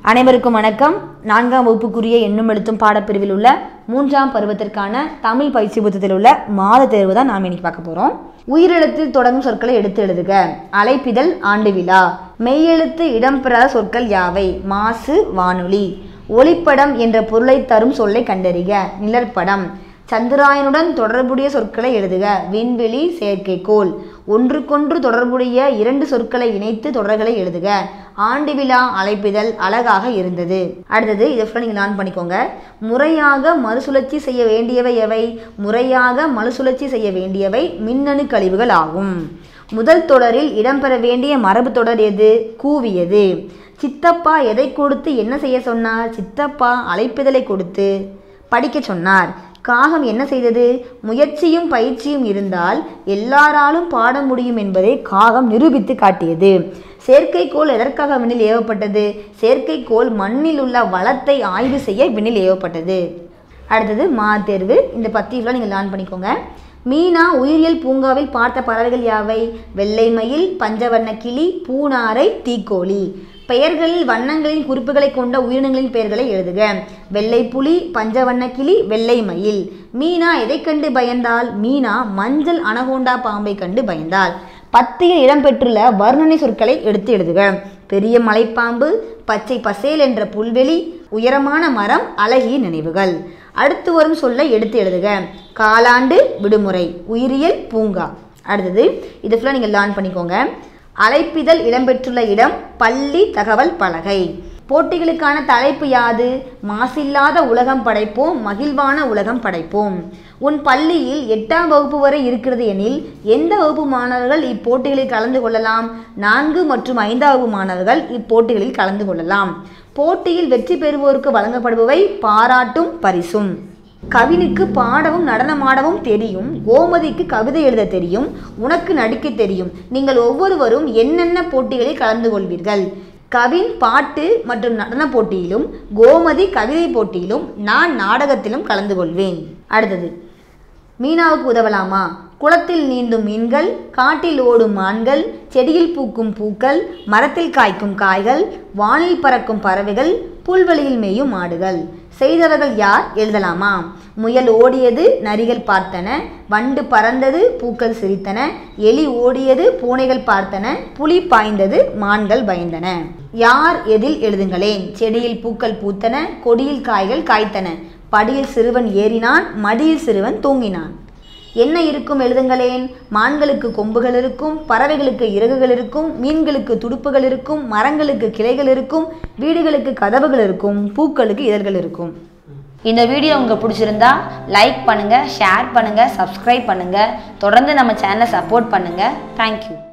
அனைவருக்கும் வணக்கம். 4ஆம் வகுப்புக்குரிய எண்ணும் எழுத்தும் பாடப்பிரிவில் உள்ள 3ஆம் பருவத்திற்கான தமிழ் பயிற்சி புத்தகத்தில் உள்ள மாத தேர்வு தான் நாம் இன்னைக்கு பார்க்க போறோம். உயிரெழுத்தில் தொடங்கும் சொற்களை எடுத்து எழுதுக. அழைப்பிதழ், ஆண்டு விழா. மெய்யெழுத்து இடம்பெறாத சொற்கள் யாவை? மாசு, வானொலி. ஒளிப்படம் என்ற பொருளை தரும் சொல்லை கண்டறிக. நிழற்படம். சந்திராயனுடன் தொடர்புடைய சொற்களை எழுதுக. விண்வெளி, செயற்கைக்கோள். ஒன்றுக்கொன்று தொடர்புடைய 2 சொற்களை இணைத்து தொடர்களை எழுதுக. ஆண்டு விழா, அழைப்பிதழ் அழகாக இருந்தது. அடுத்தது இதை நீங்கள் லேர்ன் பண்ணிக்கோங்க. முறையாக மறுசுழற்சி செய்ய வேண்டியவை எவை? முறையாக மறுசுழற்சி செய்ய வேண்டியவை மின்னணு கழிவுகள் ஆகும். முதல் தொடரில் இடம்பெற வேண்டிய மரபு தொடர் எது? கூவியது. சித்தப்பா எதை கொடுத்து என்ன செய்ய சொன்னார்? சித்தப்பா அழைப்பிதழை கொடுத்து படிக்க சொன்னார். காகம் என்ன செய்தது? முயற்சியும் பயிற்சியும் இருந்தால் எல்லாராலும் பாட முடியும் என்பதை காகம் நிரூபித்து காட்டியது. செயற்கைக்கோள் எதற்காக விண்ணில் ஏவப்பட்டது? செயற்கைக்கோள் மண்ணில் உள்ள வளத்தை ஆய்வு செய்ய விண்ணில் ஏவப்பட்டது. அடுத்தது தேர்வு. இந்த பத்தியெல்லாம் நீங்கள் லேர்ன் பண்ணிக்கோங்க. மீனா உயிரியல் பூங்காவில் பார்த்த பறவைகள் யாவை? வெள்ளை மயில், பஞ்சவர்ண கிளி, பூனாரை, தீக்கோழி. பெயர்களில் வண்ணங்களின் குறிப்புகளை கொண்ட உயிரினங்களின் பெயர்களை எழுதுக. வெள்ளை புலி, பஞ்சவண்ண கிளி, வெள்ளை மயில். மீனா எதை கண்டு பயந்தாள்? மீனா மஞ்சள் அனகோண்டா பாம்பை கண்டு பயந்தாள். பத்தியில் இடம்பெற்றுள்ள வர்ணனை சொற்களை எடுத்து எழுதுக. பெரிய மலைப்பாம்பு, பச்சை பசேல் என்ற புல்வெளி, உயரமான மரம், அழகிய நினைவுகள். அடுத்து வரும் சொல்லை எடுத்து எழுதுக. காலாண்டு, விடுமுறை, உயிரியல் பூங்கா. அடுத்தது இது ஃபுல்லாக நீங்கள் லேர்ன் பண்ணிக்கோங்க. அழைப்பிதழ் இடம்பெற்றுள்ள இடம் பள்ளி தகவல் பலகை. போட்டிகளுக்கான தலைப்பு யாது? மாசில்லாத உலகம் படைப்போம், மகிழ்வான உலகம் படைப்போம். உன் பள்ளியில் 8ஆம் வகுப்பு வரை இருக்கிறது எனில் எந்த வகுப்பு மாணவர்கள் இப்போட்டிகளில் கலந்து கொள்ளலாம்? 4 மற்றும் 5ஆம் வகுப்பு மாணவர்கள் இப்போட்டிகளில் கலந்து கொள்ளலாம். போட்டியில் வெற்றி பெறுவோருக்கு வழங்கப்படுபவை பாராட்டும் பரிசும். கவினுக்கு பாடவும் நடனமாடவும் தெரியும். கோமதிக்கு கவிதை எழுத தெரியும். உனக்கு நடிக்க தெரியும். நீங்கள் ஒவ்வொருவரும் என்னென்ன போட்டிகளில் கலந்து கொள்வீர்கள்? கவின் பாட்டு மற்றும் நடன போட்டியிலும், கோமதி கவிதை போட்டியிலும், நான் நாடகத்திலும் கலந்து கொள்வேன். அடுத்தது மீனாவுக்கு உதவலாமா? குளத்தில் நீந்தும் மீன்கள், காட்டில் ஓடும் மான்கள், செடியில் பூக்கும் பூக்கள், மரத்தில் காய்க்கும் காய்கள், வானில் பறக்கும் பறவைகள், புல்வெளியில் மேயும் மாடுகள். செய்தவர்கள் யார்? எழுதலாமா? முயல் ஓடியது, நரிகள் பார்த்தன. வண்டு பறந்தது, பூக்கள் சிரித்தன. எலி ஓடியது, பூனைகள் பார்த்தன. புலி பாய்ந்தது, மான்கள் பயந்தன. யார் எதில் எழுதுங்களேன். செடியில் பூக்கள் பூத்தன, கொடியில் காய்கள் காய்த்தன. படியில் சிறுவன் ஏறினான், மடியில் சிறுவன் தூங்கினான். என்ன இருக்கும்? எழுதுங்களேன். மான்களுக்கு கொம்புகள் இருக்கும், பறவைகளுக்கு இறகுகள் இருக்கும், மீன்களுக்கு துடுப்புகள் இருக்கும், மரங்களுக்கு கிளைகள் இருக்கும், வீடுகளுக்கு கதவுகள் இருக்கும், பூக்களுக்கு இதழ்கள் இருக்கும். இந்த வீடியோ உங்களுக்கு பிடிச்சிருந்தா லைக் பண்ணுங்க, ஷேர் பண்ணுங்க, சப்ஸ்கிரைப் பண்ணுங்க. தொடர்ந்து நம்ம சேனலை சப்போர்ட் பண்ணுங்க. தேங்க்யூ.